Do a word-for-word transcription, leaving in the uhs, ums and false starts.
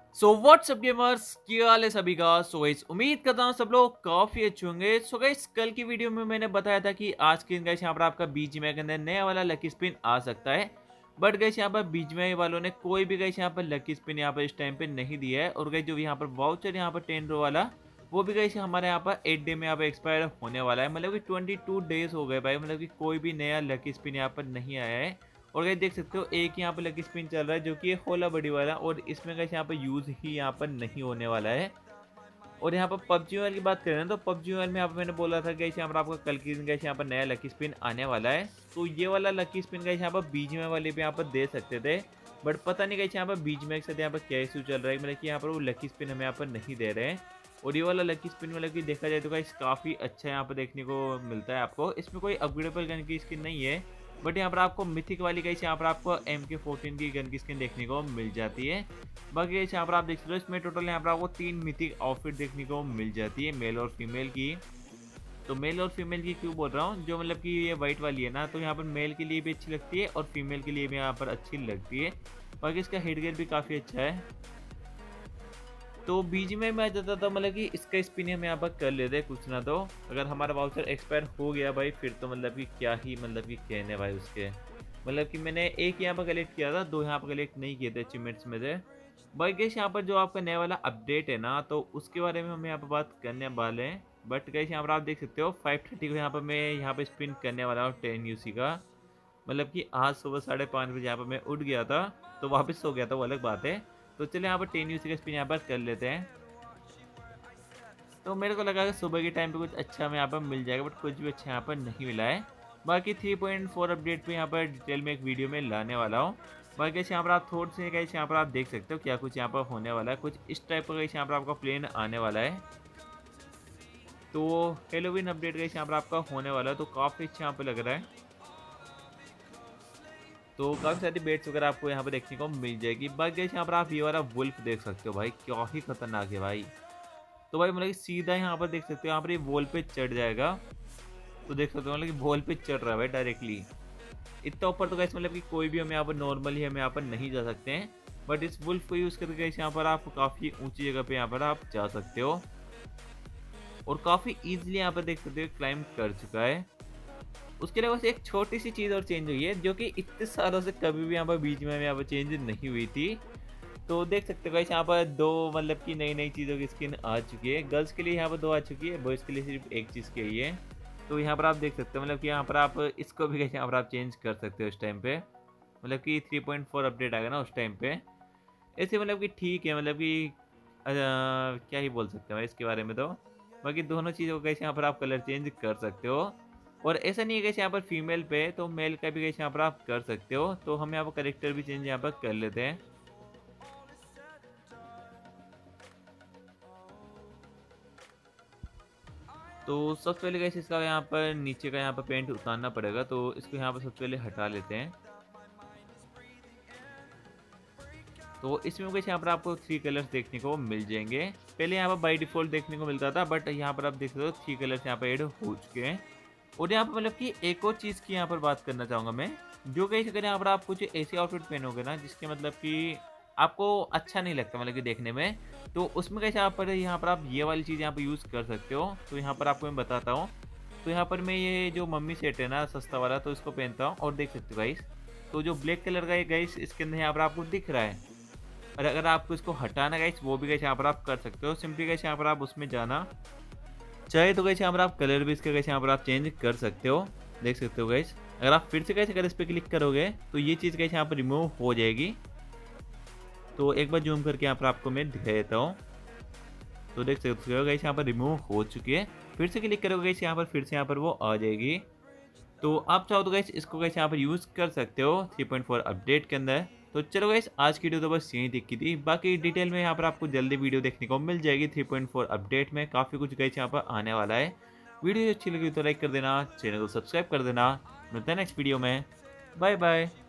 So what's up gamers, क्या हाल है सभी का। सो गाइस उम्मीद करता हूँ सब लोग काफी अच्छे होंगे। सो गाइस कल की वीडियो में मैंने बताया था कि आज के दिन गाइस यहाँ पर आपका बीजीएमआई के अंदर नया वाला लकी स्पिन आ सकता है। बट गाइस यहाँ पर बीजीएमआई वालों ने कोई भी गाइस यहाँ पर लकी स्पिन यहाँ पर इस टाइम पे नहीं दिया है। और गाइस जो यहाँ पर वाउचर यहाँ पर टेन रो वाला वो भी गाइस हमारे यहाँ पर एट डे में यहाँ पर एक्सपायर होने वाला है। मतलब कि ट्वेंटी टू डेज हो गए भाई, मतलब कि कोई भी नया लकी स्पिन यहाँ पर नहीं आया है। और गाइस देख सकते हो एक यहाँ पर लकी स्पिन चल रहा है जो कि होला बड़ी वाला, और इसमें गाइस यहाँ पर यूज ही यहाँ पर नहीं होने वाला है। और यहाँ पर पबजी मोबाइल की बात करें ना, तो पबजी मोबाइल में यहाँ पर मैंने बोला था गाइस यहाँ पर आपका कल की दिन गाइस यहाँ पर नया लकी स्पिन आने वाला है। तो ये वाला लकी स्पिन गाइस यहाँ पर बीजीएमआई वाले भी यहाँ पर दे सकते थे। बट पता नहीं गाइस यहाँ पर बीजीएमआई के साथ यहाँ पर क्या इशू चल रहा है, मतलब कि यहाँ पर वो लकी स्पिन हमें यहाँ पर नहीं दे रहे हैं। और ये वाला लकी स्पिन मतलब कि देखा जाए तो गाइस काफ़ी अच्छा यहाँ पर देखने को मिलता है आपको। इसमें कोई अपग्रेडेबल गन की स्किन नहीं है, बट यहाँ पर आपको मिथिक वाली गाइस यहाँ पर आपको एम के फोर्टीन की गन की स्किन देखने को मिल जाती है। बाकी गाइस यहाँ पर आप देख सकते हो इसमें टोटल यहाँ पर आपको तीन मिथिक आउटफिट देखने को मिल जाती है, मेल और फीमेल की। तो मेल और फीमेल की क्यों बोल रहा हूँ, जो मतलब कि ये वाइट वाली है ना, तो यहाँ पर मेल के लिए भी अच्छी लगती है और फीमेल के लिए भी यहाँ पर अच्छी लगती है। बाकी इसका हेड गेयर भी काफ़ी अच्छा है। तो बीच में मैं जाता था मतलब कि इसका स्पिन हम यहाँ पर कर लेते कुछ ना, तो अगर हमारा वाउचर एक्सपायर हो गया भाई फिर तो मतलब कि क्या ही मतलब कि कहने भाई उसके। मतलब कि मैंने एक यहाँ पर कलेक्ट किया था, दो यहाँ पर कलेक्ट नहीं किए थे अचीवमेंट्स में से। भाई गैस यहाँ पर जो आपका नया वाला अपडेट है ना, तो उसके बारे में हम यहाँ पर बात करने वाले हैं। बट गैस यहाँ पर आप देख सकते हो फाइव थर्टी को यहाँ पर मैं यहाँ पर स्पिन करने वाला हूँ टेन यूसी का। मतलब कि आज सुबह साढ़े पाँच बजे यहाँ पर मैं उठ गया था, तो वापस सो गया था वो अलग बात है। तो चलिए यहाँ पर टेन यूसी का स्पिन यहाँ पर कर लेते हैं। तो मेरे को लगा कि सुबह के टाइम पे कुछ अच्छा हमें यहाँ पर मिल जाएगा, बट कुछ भी अच्छा यहाँ पर नहीं मिला है। बाकी थ्री पॉइंट फोर अपडेट पे यहाँ पर डिटेल में एक वीडियो में लाने वाला हूँ। बाकी कैसे यहाँ पर आप थोड़े से कैसे यहाँ पर आप देख सकते हो क्या कुछ यहाँ पर होने वाला है, कुछ इस टाइप का कैसे यहाँ पर आपका प्लेन आने वाला है। तो हेलोविन अपडेट कैसे यहाँ पर आपका होने वाला है, तो काफ़ी अच्छा यहाँ पर लग रहा है। तो काफ़ी सारी बेट्स वगैरह आपको यहाँ पर देखने को मिल जाएगी। बाकी कैसे यहाँ पर आप ये वाला वुल्फ देख सकते हो भाई, क्या ही खतरनाक है भाई। तो भाई मतलब कि सीधा यहाँ पर देख सकते हो यहाँ पर ये वॉल पे चढ़ जाएगा। तो देख सकते हो मतलब कि वॉल पे चढ़ रहा है भाई डायरेक्टली। इतना ऊपर तो गाइस मतलब कि कोई भी हमें यहाँ पर नॉर्मली हमें यहाँ पर नहीं जा सकते हैं। बट इस वुल्फ को यूज़ करके गाइस यहाँ पर आप काफ़ी ऊंची जगह पे यहाँ पर आप जा सकते हो, और काफ़ी ईजिली यहाँ पर देख सकते हो क्लाइम कर चुका है। उसके अलावा एक छोटी सी चीज़ और चेंज हुई है, जो कि इतने सालों से कभी भी यहाँ पर बीच में यहाँ पर चेंज नहीं हुई थी। तो देख सकते हो गाइस यहाँ पर दो मतलब कि नई नई चीज़ों की स्किन आ चुकी है। गर्ल्स के लिए यहाँ पर दो आ चुकी है, बॉयज़ के लिए सिर्फ एक चीज़ की है। तो यहाँ पर आप देख सकते हो मतलब कि यहाँ पर आप इसको भी गाइस यहाँ पर आप चेंज कर सकते हो इस टाइम पे। मतलब कि थ्री पॉइंट फोर अपडेट आ गया ना उस टाइम पे। ऐसे मतलब कि ठीक है, मतलब कि अ, क्या ही बोल सकते हैं इसके बारे में। तो बाकी दोनों चीज़ों को कैसे यहाँ पर आप कलर चेंज कर सकते हो। और ऐसा नहीं है कैसे यहाँ पर फीमेल पे, तो मेल का भी कैसे यहाँ पर आप कर सकते हो। तो हम यहाँ पर करेक्टर भी चेंज यहाँ पर कर लेते हैं। तो सबसे पहले कैसे इसका यहाँ पर नीचे का यहाँ पर पेंट उतारना पड़ेगा, तो इसको यहाँ पर सबसे पहले हटा लेते हैं। तो इसमें कुछ यहाँ पर आपको थ्री कलर्स देखने को मिल जाएंगे। पहले यहाँ पर बाय डिफॉल्ट देखने को मिलता था, बट यहाँ पर आप देख सकते हो थ्री कलर्स यहाँ पर ऐड हो चुके हैं। और यहाँ पर मतलब कि एक और चीज़ की यहाँ पर बात करना चाहूँगा मैं, जो कहीं अगर यहाँ पर आप कुछ ऐसे आउटफिट पहनोगे ना जिसके मतलब कि आपको अच्छा नहीं लगता मतलब कि देखने में, तो उसमें कैसे यहाँ पर यहाँ पर आप ये वाली चीज़ यहाँ पर यूज़ कर सकते हो। तो यहाँ पर आपको मैं बताता हूँ। तो यहाँ पर मैं ये जो मम्मी सेट है ना सस्ता वाला, तो इसको पहनता हूँ और देख सकते हो गाइस, तो जो ब्लैक कलर का ये गाइस इसके अंदर यहाँ पर आपको दिख रहा है। और अगर आपको इसको हटाना गाइस, वो भी गाइस यहाँ पर आप कर सकते हो। सिंपली गाइस यहाँ पर आप उसमें जाना चाहे तो गाइस यहाँ पर आप कलर भी इसका गाइस यहाँ पर आप चेंज कर सकते हो। देख सकते हो गाइस, अगर आप फिर से गाइस अगर इस पर क्लिक करोगे तो ये चीज़ गाइस यहाँ पर रिमूव हो जाएगी। तो एक बार जूम करके यहाँ पर आपको मैं दिखा देता हूँ। तो देख सकते हो गाइस यहाँ पर रिमूव हो चुकी है। फिर से क्लिक करोगे गाइस यहाँ पर फिर से यहाँ पर वो आ जाएगी। तो आप चाहो तो गाइस इसको गाइस यहाँ पर यूज़ कर सकते हो थ्री पॉइंट फोर अपडेट के अंदर। तो चलो गाइस आज की वीडियो तो बस यही दिखी थी। बाकी डिटेल में यहाँ पर आपको जल्दी वीडियो देखने को मिल जाएगी थ्री पॉइंट फोर अपडेट में। काफ़ी कुछ गाइस यहाँ पर आने वाला है। वीडियो अच्छी लगी तो लाइक कर देना, चैनल को सब्सक्राइब कर देना। मिलते हैं नेक्स्ट वीडियो में। Bye bye.